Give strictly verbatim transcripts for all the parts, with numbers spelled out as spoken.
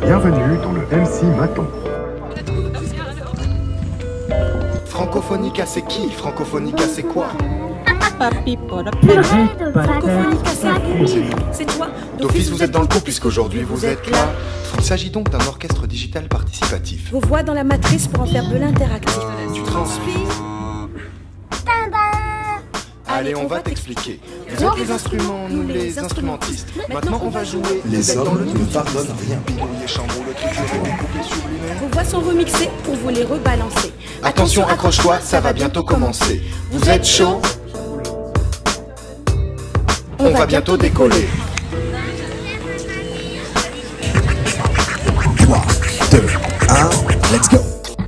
Bienvenue dans le M C Maton. Francophonica c'est qui? Francophonica c'est quoi? Francophonica c'est toi. D'office vous êtes dans le coup puisqu'aujourd'hui vous êtes là. Il s'agit donc d'un orchestre digital participatif. Vos voix dans la matrice pour en faire de l'interactif. Tu transpires. Allez, on va t'expliquer. Vous êtes les instruments, nous les instrumentistes. Maintenant on va jouer. Les hommes ne pardonnent rien. Les chamboule, le truc, les couples sublimés. Vos voix sont remixées pour vous les rebalancer. Attention, accroche-toi, ça va bientôt commencer. Vous êtes chaud? On va bientôt décoller. trois, deux, un, let's go!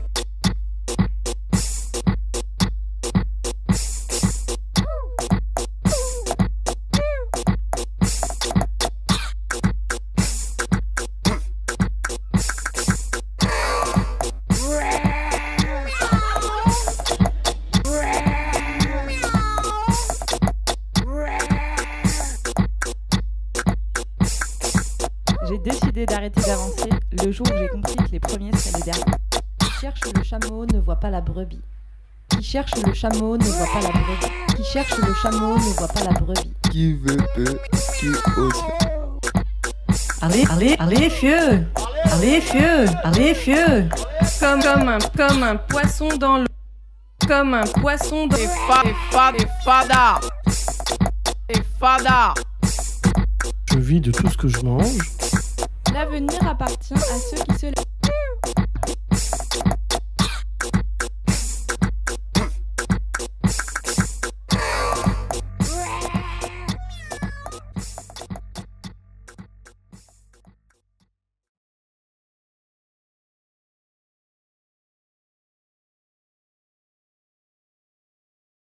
J'ai décidé d'arrêter d'avancer le jour où j'ai compris que les premiers seraient les derniers. Qui cherche le chameau ne voit pas la brebis. Qui cherche le chameau ne voit pas la brebis. Qui cherche le chameau ne voit pas la brebis. Qui veut peut, qui ose. Allez, allez, allez, fieux. Allez, fieux. Allez, fieux. Comme, comme, un, comme un poisson dans l'eau. Comme un poisson dans... Et fa, et fa, et fada. Et fada. Je vis de tout ce que je mange. L'avenir appartient à ceux qui se lèvent.